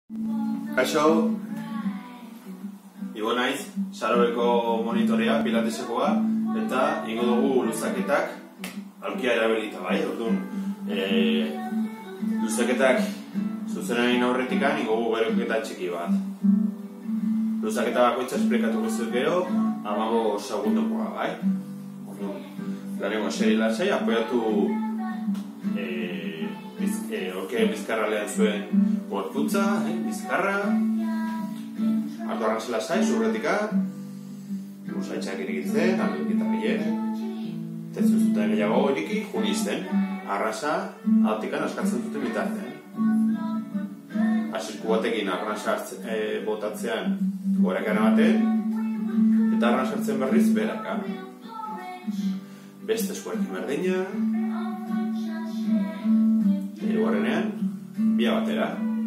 Kaixo, Ibo naiz, Sarobeko monitorea, pilatesekoa, eta ingo dugu luzaketak aulkia erabilita, bai? Orduan, luzaketak zuzenaren aurretikan ingo dugu beroketa txiki bat. Luzaketa bakoitza esplikatuko zuet gero, 15 segundokoa, bai? Orduan, lehenengo seri lasai, apoiatu bizkarra lehen zuen gorputza, bizkarra, hartu arranz lasai, zurretika, luzaitxak irikitzen, alduikita gehiago, tetzen zuten gehiago iriki, junizten, arranza altikan askatzen zuten bitartean. Asirku batekin arranza botatzean gorakana baten, eta arranza hartzen berriz beraka. Beste eskuarekin berdina, hirugarrenean, bia batera.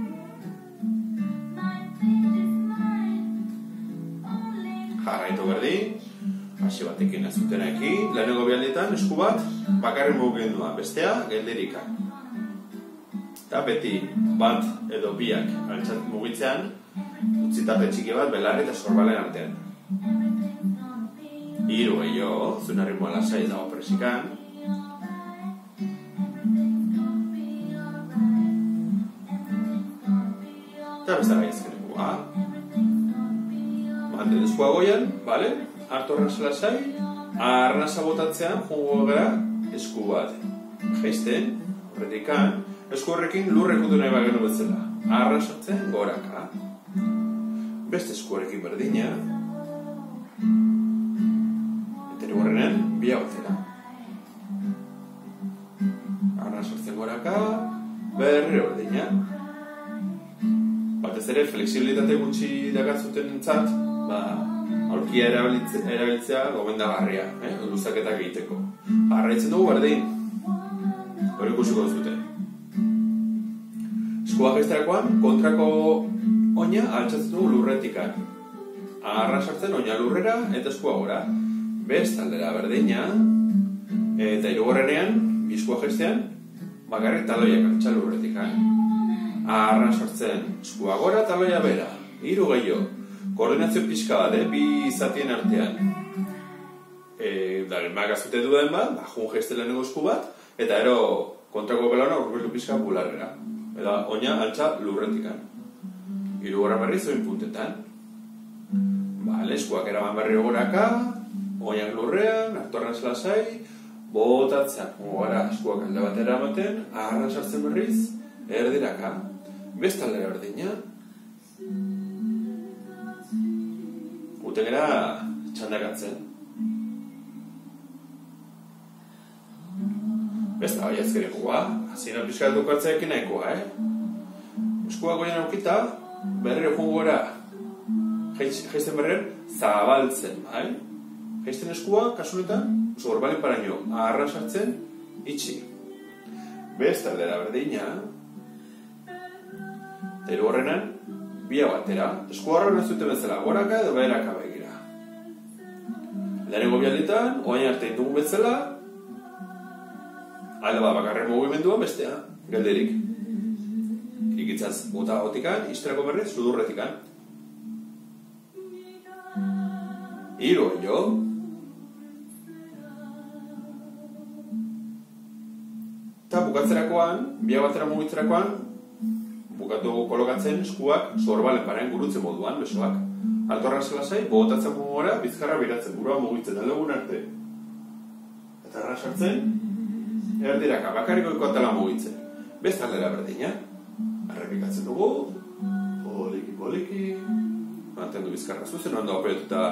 Jarraitu berdin, hasi batekin ez zutenekin, lehenengo bialdetan esku bat bakarren mugimendua, bestea gelderika. Eta beti bat edo biak altzat mugitzean, utzitate txiki bat belarri eta sorbalen artean. Hiru gehiago, zuen ritmoa lasai dago presikan. Eta beste gaizkenekoa. Manten eskua goian, bale? Hartu arranza lasai, arranza botatzean jungo gara esku bat. Jaisten, horretikan, esku horrekin lurrekutu nahi bagenu bezala. Arranzatzen goraka. Beste esku horrekin berdina. Eta hirugarrenean, bia batera. Arranzatzen goraka, berri berdina. Batez ere, flexibilitate gutxi dakatzuten entzat, aulkia erabiltzea gomendagarria, luzaketak egiteko. Jarraitzen dugu berdin, hori ikusiko duzuten. Eskuak ezterakoan, kontrako oina altxatzen dugu lurretikan. Arrasartzen oina lurrera eta eskua gora. Bez taldera berdina, eta hirugarrenean, bizkua jestean, bakarrik taloiak altxa lurretikan. Arrasartzen eskua gora, taloia bera. Hiru gehiago. Koordinazio pixka bat, bi zatien artean. Magazute duen bat, jun jeste lehenengo esku bat, eta ero kontrako belauna urbildu pixka bularrera. Eta oina altxa lurretikan. Hirugarren berri zoin puntetan. Eskuak eraman berri goraka, oinak lurrean, hartu arranz lasai, botatzen, gara eskuak alde batera ematen, arranz hartzen berriz, erdiraka. Bestaldera berdina. Guten gara txandakatzen. Besta bai azkerekoa, hazina pixka dukatzeekin nahikoa, Eskuak goian aukita, berriro jungo gara, jaisten berren, zabaltzen, bai? Jaisten eskua, kasunetan, zorbalen paraino, arras hartzen, itxi. Bestaldera berdina, eta hirugarrenan, bia batera, eskua horren ez dute bezala, goraka edo beheraka begira. Lehenengo bialdetan, oain arte indugu bezala, alde bat bakarren mugimendua bestea, gelderik. Ikitzaz bota gotikan, izterako berriz, sudurretikan. Hiru jo. Eta bukatzerakoan, bia batera mugitzerakoan, bukatu kolokatzen eskuak zorbalen parain gurutzen moduan, besoak. Alto arranz lasai, botatzen gora, bizkarra biratzen, burua mugitzen, aldegun arte. Eta arranz hartzen, erdiraka, bakariko ikoatela mugitzen. Beste aldera berdina. Arrepikatzen dugu, poliki, mantendu bizkarra zuzen, ondo apoiatuta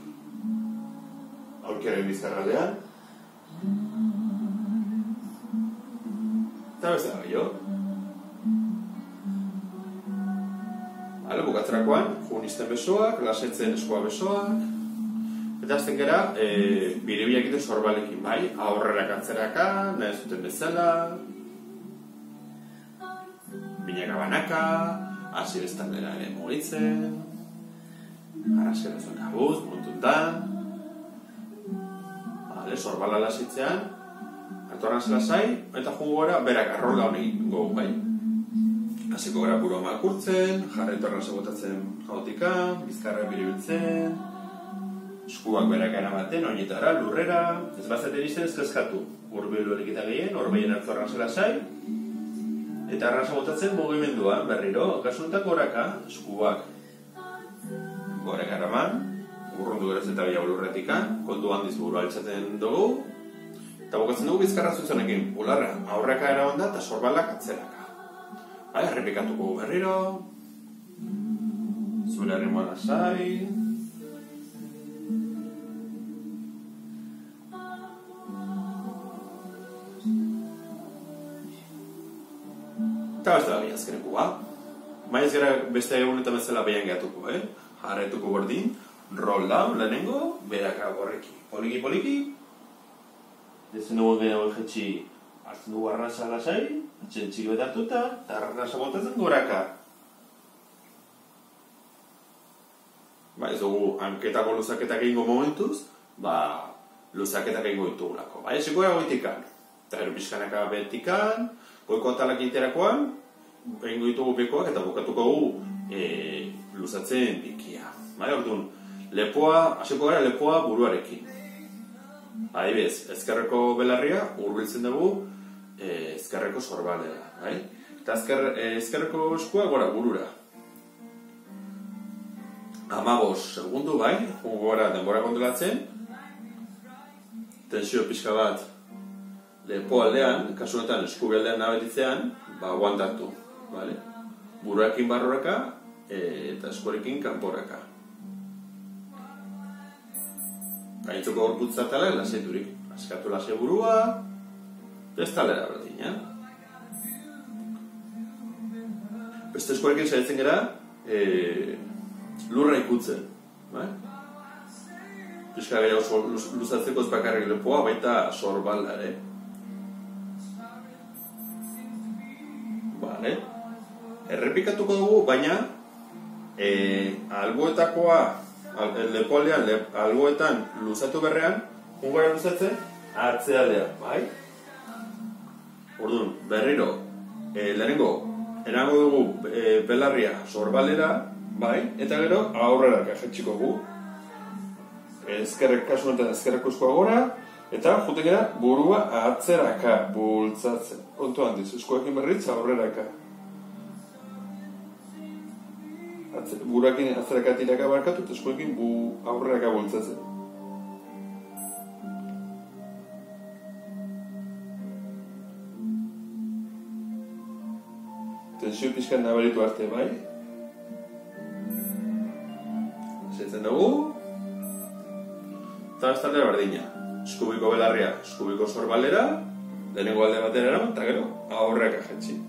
aulkiaren bizkarra aldean. Eta beste da gehiago. Bukatzerakoan, junisten besoak, lasetzen eskua besoak, eta azten gara, biribiak egiten sorbalekin, bai? Aurrerak atzeraka, nahi zuten bezala, binaka banaka, hasi bestaldera ere mugitzen, arraskera zuen kabuz, muntuntan, sorbala lasitzean, hartu arranz lasai, eta jungo gara, berak arrola honi gogu, bai? Hasiko gara burua makurtzen, jarretorra botatzen jautikan, bizkarra biribiltzen, eskuak berak eramaten, oinetara, lurrera, ez bazaten izan ez kezkatu. Urbilu elikita gehien, horbeien hartu arranzela zai, eta arranza botatzen mugimenduan, berriro, kasuntak goraka, eskuak goraka eraman, urrundu geraz eta gehiago lurretikan, kontu handiz buru altzaten dugu, eta bokatzen dugu bizkarra zuzenekin, bularra, aurreka eraman da, eta sorbalak atzeraka. Errepikatuko berriro, zure harrimoan lasai, eta beste da azkeneko ba. Maiz gara beste egunetan bezala behan gehatuko, jarretuko berdin, roll down, lehenengo, beraka gorreki. Poliki, dezen dugu gehiago jetxi, hartzen dugu arrasa lasai, atxen txiki bet hartuta, eta arrasa botatzen goraka. Ez dugu hanketako luzaketak egingo momentuz, luzaketak egingo ditugulako. Esiko egoitikan, eta gero pixkanaka betikan, goiko atalak interakoan, egingo ditugu bekoak eta bukatuko gu luzatzen bikia. Orduan, hasiko gara lepoa buruarekin. Adibidez, ezkerreko belarria hurbiltzen dugu ezkerreko sorbalera. Eta ezkerreko eskua gora burura. 15 segundu, jungo gara denbora kontrolatzen, tensio pixka bat lepo aldean, kasu honetan eskubi aldean nabetitzean, aguantatu. Buruarekin barruraka eta eskuarekin kanporaka. Gaintzuko gorputza talak lasaiturik. Askatu lasai burua, ez talera berdina. Beste eskuarekin saiatzen gara lurra ikutzen. Pixka gehiago luzatzeko ez bakarrik lepoa, baita sorbala ere. Errepikatuko dugu, baina alboetakoa, lepoaldean, alboetan luzatu berrean, ungara luzatzen, atzealdean, Orduan, berriro, lehenengo, erango dugu belarria sorbalera, eta gero aurrera kajetxiko gu. Ezkerrek kasu honetan ezkerreko eskua gora, eta juten gara burua atzeraka bultzatzen. Kontu handiz, eskuakin berritz aurreraka. Buruakin atzeraka tiraka barkatu, eta eskuakin aurreraka bultzatzen. Tensio pixkan nabaritu arte, Zaitzen dugu, eta bestaldera berdina. Eskubiko belarria, eskubiko sorbalera, lehenengo alde batera eraman, eta gero aurreka jetxi.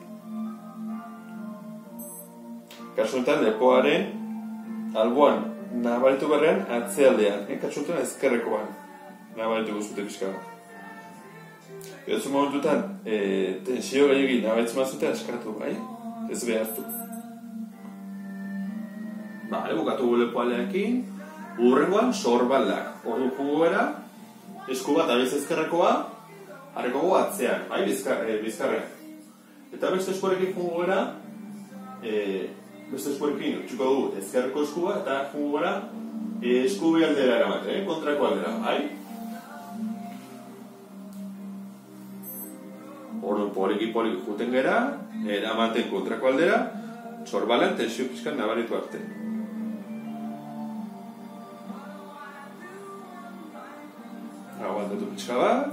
Kasu honetan, lepoaren alboan nabaritu berrean atzealdean, kasu honetan ezkerrekoan nabaritu guztute pixka. Edozu momentutan, tensio gehiagin nabaritzen mazute askatu, ez behartu. Bukatu lepoaldearekin, urrengoan sorbalak. Ordu jungo gara, esku bat abiz ezkerrekoa, harreko gu atzean, bizkarrean. Eta beste eskuarekin jungo gara, beste eskuarekin utxuko du ezkerreko eskua, eta jungo gara eskubi aldera eramaten, kontrako aldera, Ordu poliki juten gara, eramaten kontrako aldera, sorbalan tensio pixkan nabaritu arte. Aguantatu pixka bat.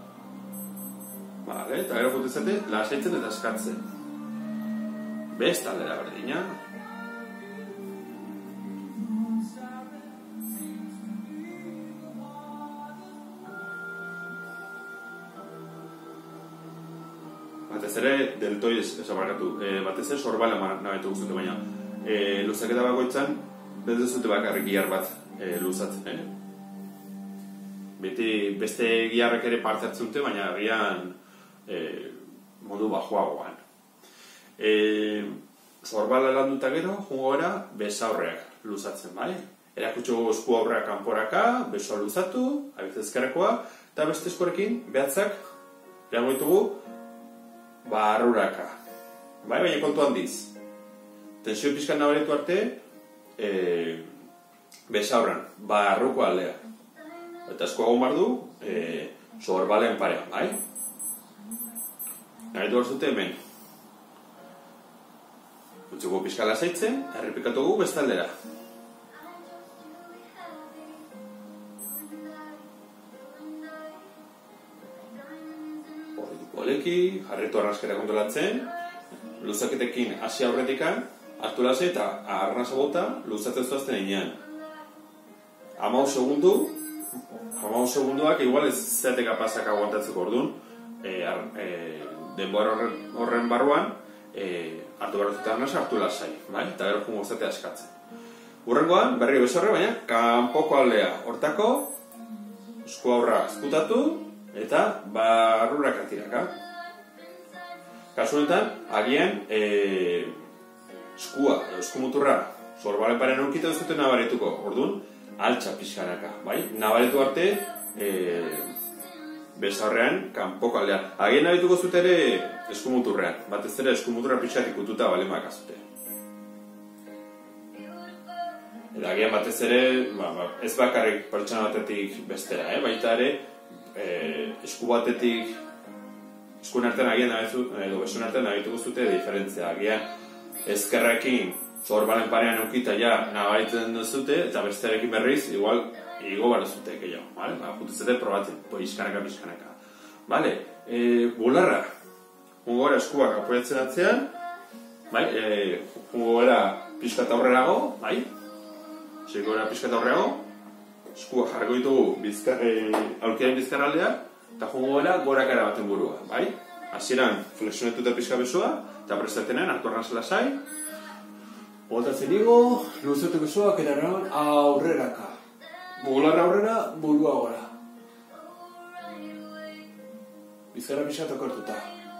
Eta gero jutezate, lasaitzen eta eskatzen. Best aldera berdina. Batez ere, deltoiz esabarkatu. Batez ere, sorbala nabetu guztute baina. Luzaketa bakoitzan, bezute bakarrik giar bat luzatzen, Beste giarrek ere parte hartzen dute, baina agian modu bajoagoan. Sorbala landuta gero, jungo gara, besaurreak luzatzen, Erakutxo esku aurreak kanporaka, besoa luzatu, abiz ezkerrekoa, eta beste eskuarekin, behatzak, erango ditugu, barruraka. baina kontu handiz. Tensio pixkan nabaritu arte, besaurran, barruko aldea. Eta eskuago mardu, sorbalen parean, bai? Naritu barzute hemen. Utziko pixka lasaitzen, errepikatugu bestaldera. Poleki, jarretu arraskera kontrolatzen, luzaketekin hasi aurretikan, hartu lasai eta arnasa bota luzatzen zuazten einean. 15 segunduak igual ez zeate kapazak aguantatzeko orduan, denbora horren barruan, hartu behar dut arnasa hartu lasai, bai? Eta gero jungo zatea eskatzen. Urrengoan, berri besorre, baina kanpoko aldea. Hortako, esku aurra ezkutatu, eta barrurak atiraka. Kasu honetan, agian eskumuturra sorbalen parean aurkitu ez dute nabarituko. Orduan, altxa pixkanaka, bai? Nabaritu arte, besaurrean kanpoko aldean. Agian nabarituko zute ere eskumuturrean. Batez ere eskumuturra pixkat ikututa bale makazute. Eta agian batez ere, ez bakarrik pertsona batetik bestera, baita ere, esku batetik, eskun artean agian edo besun artean nabituko zute diferentzia. Agian ezkerrekin sorbalen parean eukita ja nabaritzen duzute, eta bestearekin berriz, igual, igo bar zute gehiago, bale? Jutuzete probatzen, pixkanaka. Bale, bularra, jungo gara eskuak apoiatzen atzean, bai? Jungo gara pixkat aurrerago, bai? Seiko gara pixkat aurrerago, eskuak jarriko ditugu aurkiaren bizkarraldea, eta jungo gara gorakara baten burua, bai? Hasieran flexionetuta pixka besoa, eta prestatenean hartu arnaz lasai, voltatzen igo, luzetu besoak eraran aurreraka. Bularra aurrera, burua gora. Bizkarra pixka tokartuta.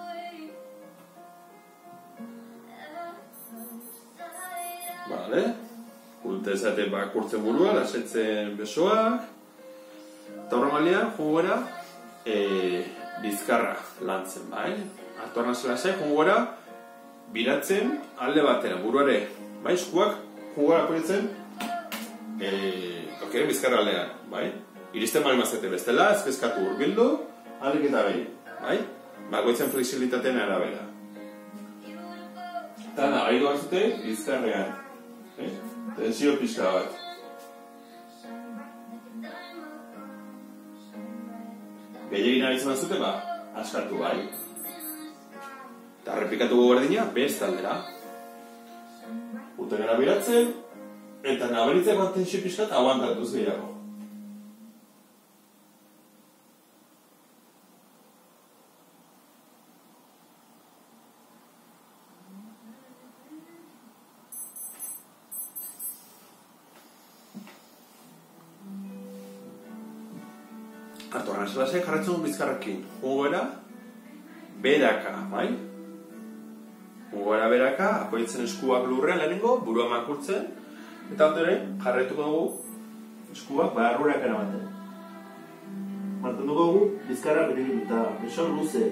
Vale. Ulte ezate bakurtzen burua, lasetzen besoak. Eta horren malian, jungo gara, bizkarra lantzen, bai? Hartu arnaz lasai, jungo gara, biratzen alde batera, buruare, bai? Eskuak, jungo gara apoiatzen, aukeren bizkarra aldean, bai? Iristen bali mazete bestela, ezkezkatu urbildu, alik eta behi, bai? Bakoitzen flexibilitateen arabera. Eta nabaitu batzute, bizkarrean, tensio pixka bat. Gehiagin abitzen batzute, askatu bai. Eta repikatuko berdina, bestaldera. Utenera biratzen, eta nabaritzeko tensio pixka eta aguantatuz gehiago. Hartu arnaz lasai jarratzen bizkarrekin. Jungo gara, beraka, bai? Jungo gara beraka, apoiatzen eskuak lurrean lehenengo, burua makurtzen, eta ondoren jarraituko dugu eskuak barrurak eramaten. Mantenduko dugu bizkarra berigituta, beso luze.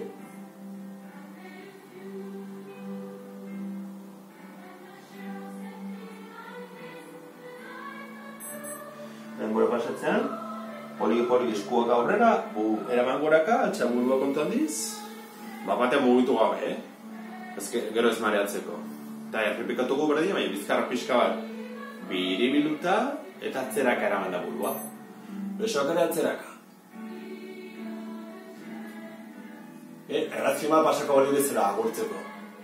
Denbora pasatzean, poliki eskuak aurrera, eraman goraka, altxa burua kontu handiz, batean mugitu gabe, gero ez mareatzeko. Eta errepikatuko berdin, baina bizkarra pixka bat biribiluta eta atzeraka eraman da burua. Besoak ere atzeraka. Erratzio bat pasako bali bezala agurtzeko.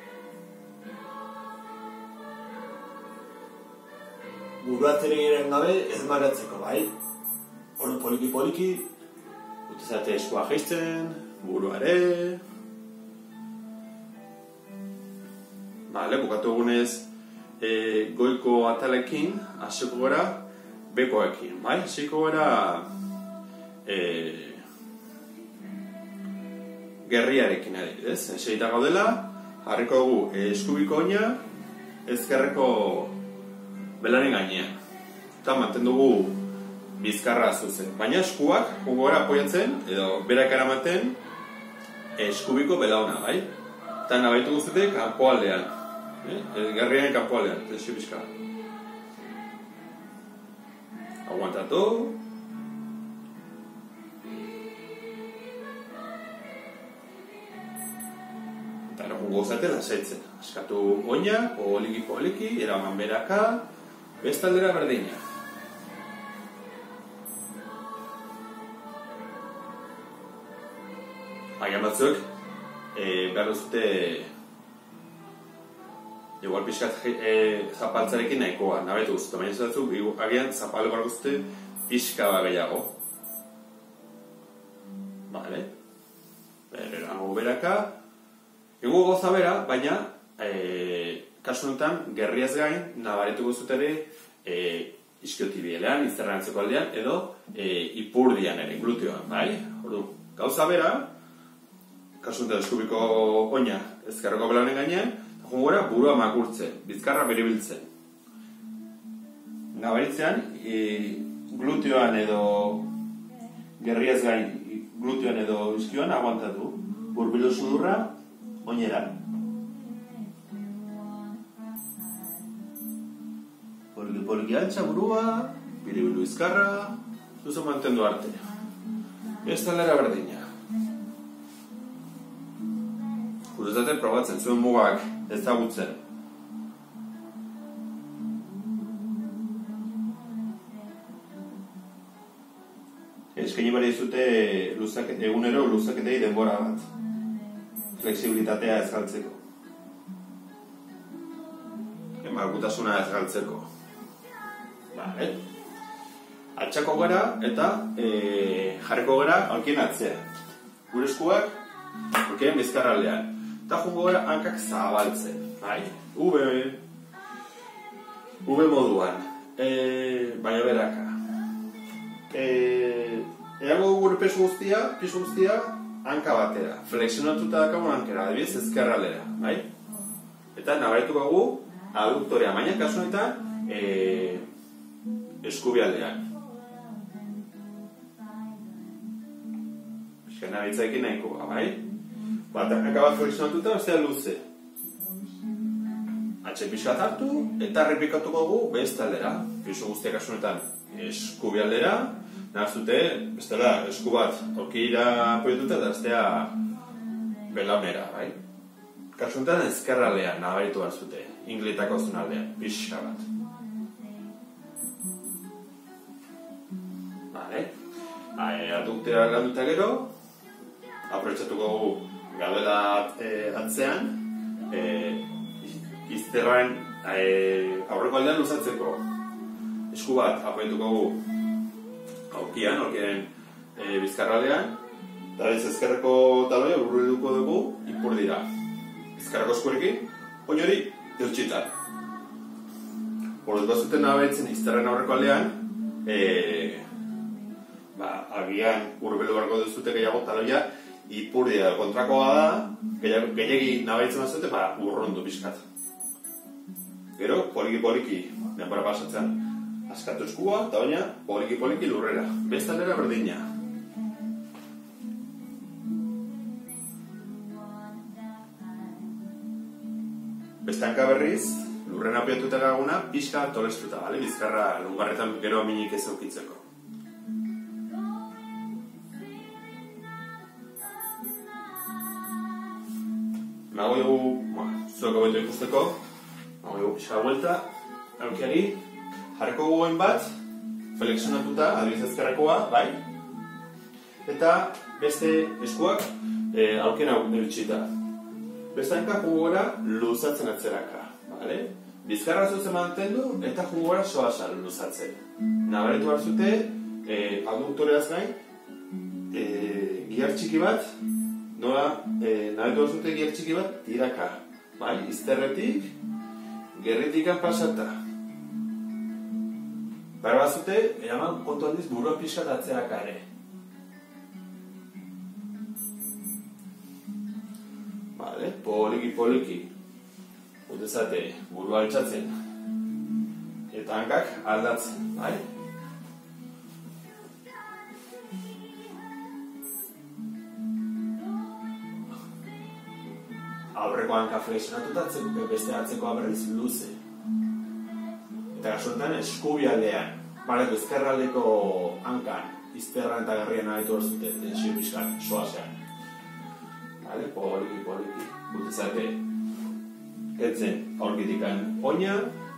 Burua atzeren gabe ez mareatzeko, bai? Hori poliki, utizate eskua jaisten, buruare. Bukatu egunez goiko atalekin, hasiko gara bekoekin, bai? Hasiko gara gerriarekin adibidez. Seita gaudela, jarriko dugu eskubiko oina, ezkerreko belaren gainean. Eta mantendugu bizkarra zuzen. Baina eskuak, jungo gara apoiatzen, edo berak eramaten eskubiko belauna, bai? Eta nabaitu guztete kanpoaldean. Gerriaren kanpoaldean, tentsio pixka. Aguantatu. Eta eragungo zate lasaitzen. Askatu oina, poliki, eraman beraka, bestaldera berdina. Agian batzuk, behar duzute igual pixkat zapaltzarekin nahikoa, nabetu guztu. Baina ez batzuk, agian zapalgo behar duzute pixka bat gehiago. Vale. Erago beraka. Ego goza bera, baina kasu honetan, gerriaz gain, nabaretuko zut ere iskiotibielean, izterrantzeko aldean, edo ipurdian ere, gluteoan, bai? Gauza bera, kasu honetan eskubiko oina ezkerreko belanen gainean, eta jungora burua makurtzen, bizkarra beribiltzen. Nabaritzean, gluteoan edo gerriaz gain, gluteoan edo iskioan aguantatu, hurbildu sudurra, oinera. Poliki altxa burua, biribildu izkarra, duzu mantendu arte. Bestaldera berdina. Gurezaten probatzen, zuen mugak ezagutzen. Eskaini bari dizute egunero luzaketei denbora bat. Flexibilitatea ez galtzeko. Malgutasuna ez galtzeko. Vale. Altxako gara eta jarriko gara aurkien atzean. Gure eskuak aurkien bizkarraldean. Eta jungo gara hankak zabaltzen. Bai? V moduan. Baina beraka. Eago gure pisu guztia, hanka batera. Flexionatuta dakagun hankera, adibidez ezkerraldera, bai? Eta nabarituko gu aduktorea, baina kasu honetan eskubialdean. Pixka nabitzaekin nahikoa, bai? Hanka bat flexionatuta, bestea luze. Atxe pixka hartu eta errepikatuko gu bestaldera. Pisu guztia kasu honetan eskubialdera. Nahaztute, bestela, esku bat aurkira apoietuta eta bestea belaunera, bai? Kasuntan ezkerraldean nabaritu hartzute, inglitako zonaldean, pixka bat. Vale? Aduktea landuta gero, aprobetxatuko gu gaudela atzean, izterraren aurreko aldean luzatzeko. Esku bat apoietuko gu aurkian bizkarraldean, eta ezkerreko taloia urruduko dugu ipurdira. Bizkarrako eskuekin, oinori eutxitan. Horrez bazuten nabaitzen izterren aurreko aldean, agian urbildu barko duzute gehiago taloia ipurdira. Kontrakoa da, gehiagi nabaitzen bazute, urrundu pixkat. Gero, poliki, denbora pasatzen. Askatu eskua, eta baina poliki lurrera. Bestaldera berdina. Bestanka berriz, lurren apiatuta gaguna, pixka tolestuta, bale? Bizkarra lungarretan gero minik ez eukitzeko. Nago dugu, zueko beto ikusteko, nago dugu pixka vuelta, aurkiari, jarriko gogoen bat, flexionatuta, adibidez ezkerrekoa, bai? Eta beste eskuak aurkien hau eutxita. Bestanka jugora luzatzen atzeraka, bale? Bizkarra zuzen mantendu eta jugora soasan luzatzen. Nabaretu hartzute, aduktoreaz gain, giar txiki bat, nabaretu hartzute giar txiki bat, tiraka, bai? Izterretik, gerritikan pasata. Bara bazute, eraman kontu handiz burua pixkat atzeraka ere. Vale, poliki. Utezate, burua altxatzen. Eta hankak aldatzen, bai? ezkerreko hanka flexionatuta, beste atzekoa berriz luze. Eta kasuetan eskubialdean, pareko ezkerraldeko hankan, izterran eta garrian abetu hor zute, tensio pixkat, soasean. Vale, poliki, gutezate, etzen aurkitikan oina,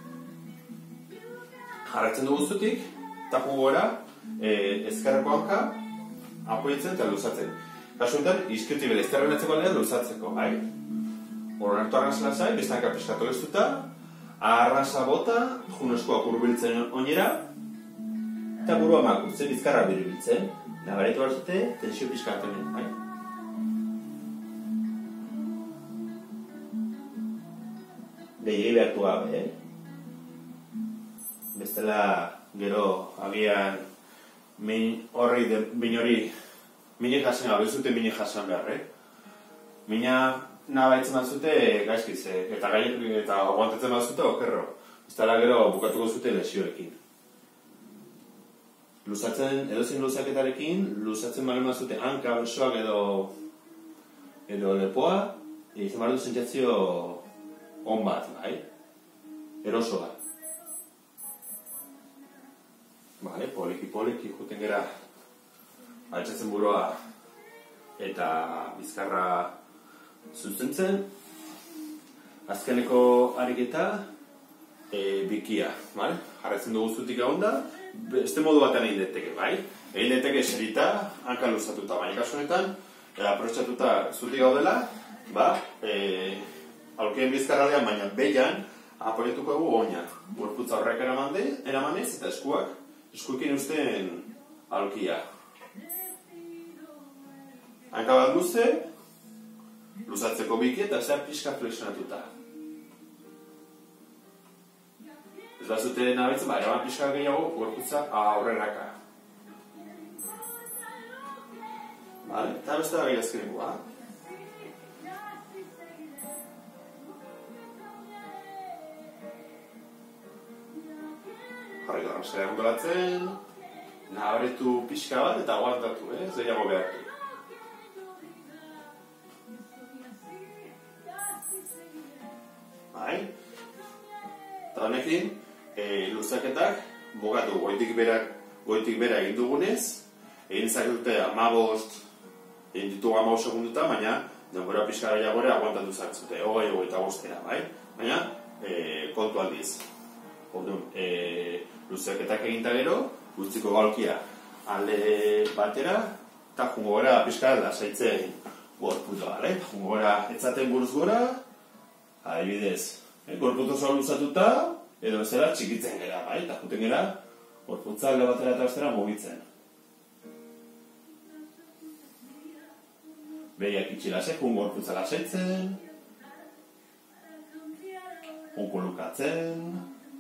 jarratzen dugu zutik, eta jugora, ezkerreko hanka, apoitzen eta luzatzen. Kasuetan, izkriutibela izterran atzeko aldean luzatzeko, bai? Horren hartu arranzela zai, beste hanka pixkatu geztuta, arranza bota, junoskoak urbiltzen oinera, eta burua makurtzen, bizkarra biribiltzen. Nabaretu hartzute, tensio pixkartenen, bai? Gehiagi behartu gabe, Bestela, gero, agian, min hori, minik jasen gabe, ez dute minik jasen behar, Mina nabaitzen bazute, gaizkiz, eta aguantatzen bazute, okerro. Bestela, gero, bukatuko zute lesioekin. Luzatzen, edozein luzaketarekin, luzatzen balen bazute hanka, besoak edo lepoa, izan behar du sentsazio on bat, bai? Eroso bat. Vale, poliki, juten gera altxatzen burua eta bizkarra zuzentzen. Azkeneko ariketa, bikia, vale? Jarretzen dugu zutik egon da, beste modu batean egin deteke, bai? Egin deteke eserita, hanka luzatuta, baina kasu honetan, aprobetxatuta zutik gaudela, aurkien bizkarraldean, baina behian, apoietuko egu oina. Gorputza horrek eramanez, eta eskuekin usten aurkia. Hanka bat luze, luzatzeko biki eta zer pixka flexionatuta. Ez bazute nabetzen, eraman pixka gehiago, gorputza aurreraka. Vale, eta beste da gehi azkenengoa. Jarri da ramskera gondolatzen, nabaretu pixka bat eta aguantatu, ez gehiago behartu. Bai? Eta honekin, luzaketak bogatu goitik bera egin dugunez, egin zaketute 15, egin ditugu 15 segunduta, baina denbora pixka gehiagore aguantatu zartzute, 25, bai? Baina, kontu aldiz. Luzaketak egin eta gero, guztiko gaulkia alde batera, eta jungo gara pixka lasaitzen gorputu, bale? Jungo gara etzaten buruz gora, adibidez, gorputu zoa luzatuta, edo bezala txikitzen gara, bai? Eta juten gara, gorputza alde batera eta bestera mugitzen. Behiak itxilasek, gorputza lasaitzen, lukatzen,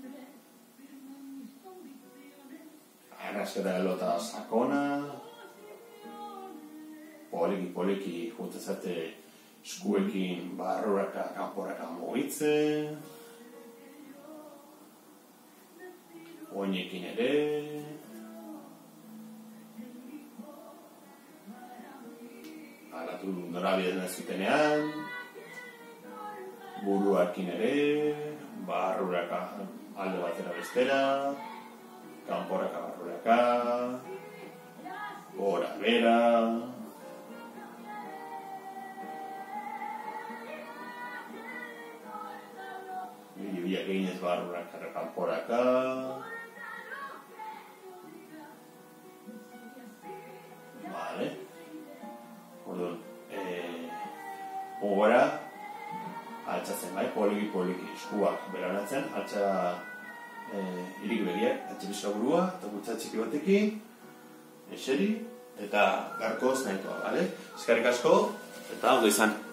arrasketa gelota sakona, poliki jutezate eskuekin barruraka, kanporaka mugitzen, oinekin ere, alatu norabideen ez zutenean, buruakin ere, barruraka alde batera bestera, kanporaka barruraka, gora bera, biak eginez barruraka kanporaka, vale, orduan, gora, altxatzen bai, poliki, eskuak beranatzen, altxa irik begiak, atxipizka burua, eta gutxa txiki batekin, eseri, eta garkoz nahikoa, bale? Eskerrik asko, eta ondo izan.